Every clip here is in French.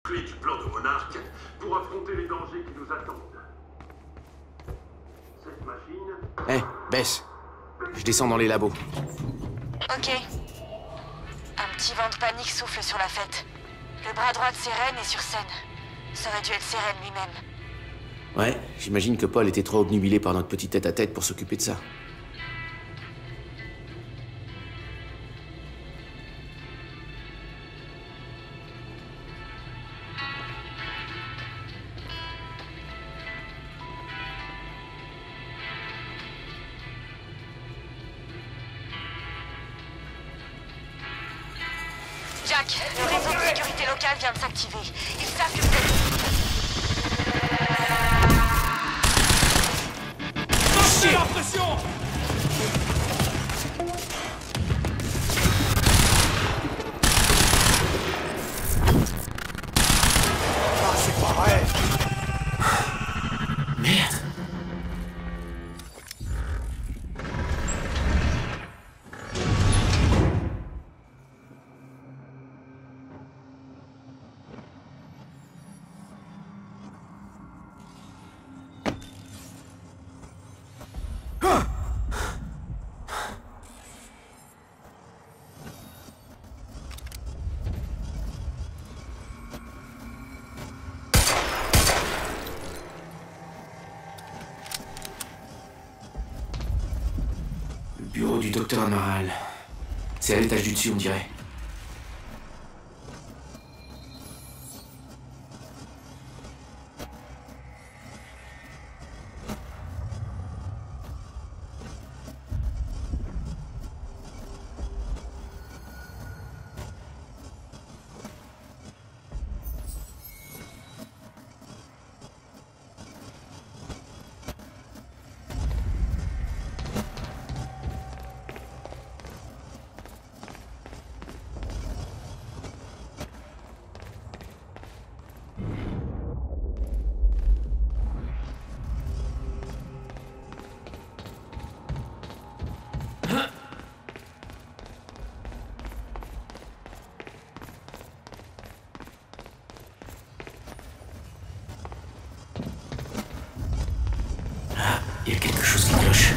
Clé du plan de Monarque pour affronter les dangers qui nous attendent. Cette machine... Hé, baisse. Je descends dans les labos. Ok. Un petit vent de panique souffle sur la fête. Le bras droit de Seren est sur scène. Ça aurait dû être Seren lui-même. Ouais, j'imagine que Paul était trop obnubilé par notre petit tête-à-tête pour s'occuper de ça. Jack, le réseau de sécurité locale vient de s'activer. Ils savent que vous êtes... Lâchez la pression! Ah, c'est pareil! Merde! Bureau du docteur Amaral. C'est à l'étage du dessus, on dirait. Il y a quelque chose qui cloche.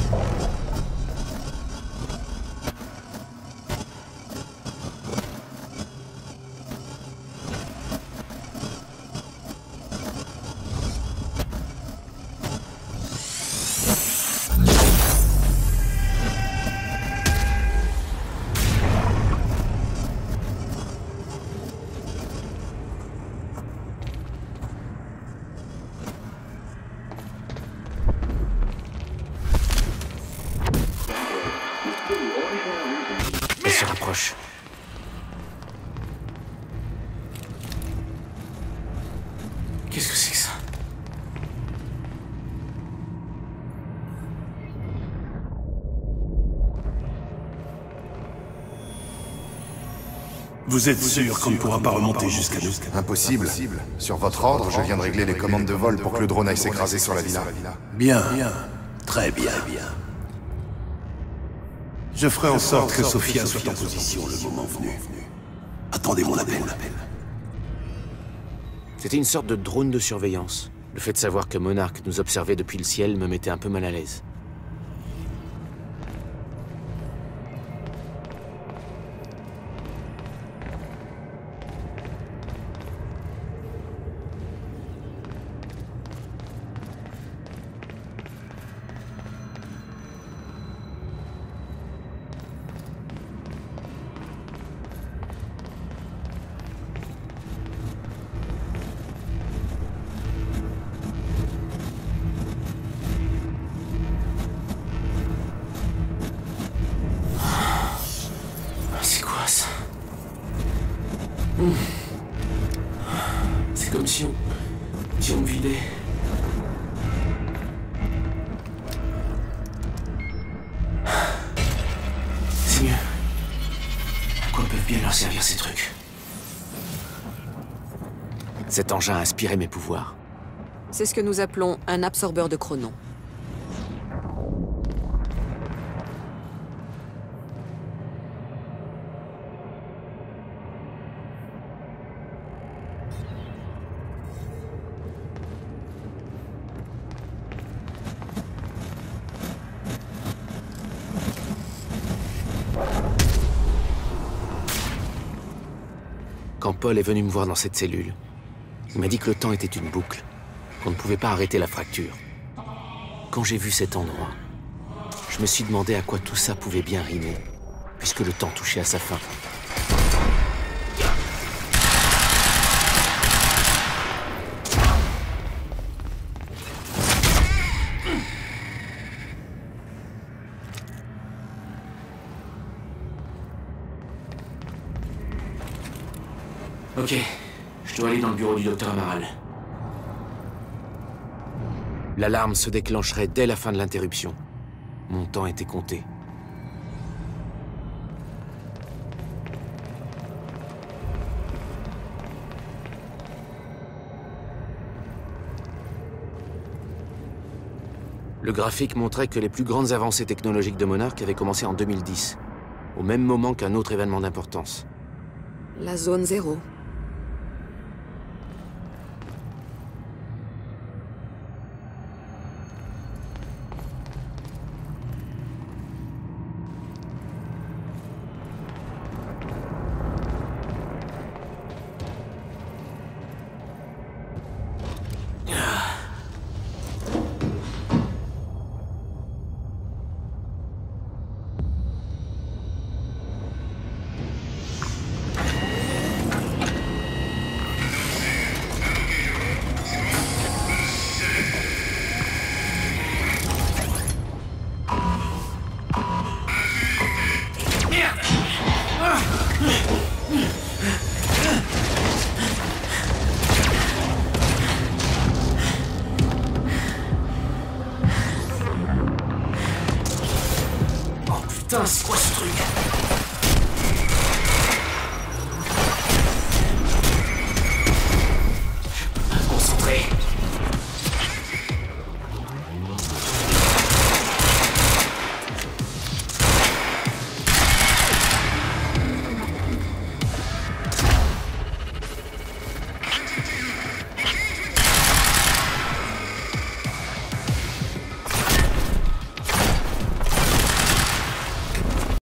Elle se rapproche. Qu'est-ce que c'est que ça? Vous êtes sûr qu'on ne pourra pas remonter jusqu'à nous? Impossible. Sur votre ordre, je viens de régler les commandes de vol pour que le drone aille s'écraser sur la villa. Bien. Très bien. Je ferai en sorte que Sophia soit en position le moment venu. Attendez mon appel. C'était une sorte de drone de surveillance. Le fait de savoir que Monarque nous observait depuis le ciel me mettait un peu mal à l'aise. C'est comme si on me vidait. C'est mieux. À quoi peuvent bien leur servir ces trucs? Cet engin a aspiré mes pouvoirs. C'est ce que nous appelons un absorbeur de chronon. Paul est venu me voir dans cette cellule. Il m'a dit que le temps était une boucle, qu'on ne pouvait pas arrêter la fracture. Quand j'ai vu cet endroit, je me suis demandé à quoi tout ça pouvait bien rimer, puisque le temps touchait à sa fin. Ok, je dois aller dans le bureau du docteur Amaral. L'alarme se déclencherait dès la fin de l'interruption. Mon temps était compté. Le graphique montrait que les plus grandes avancées technologiques de Monarch avaient commencé en 2010, au même moment qu'un autre événement d'importance. La zone 0. Putain, c'est quoi ce truc?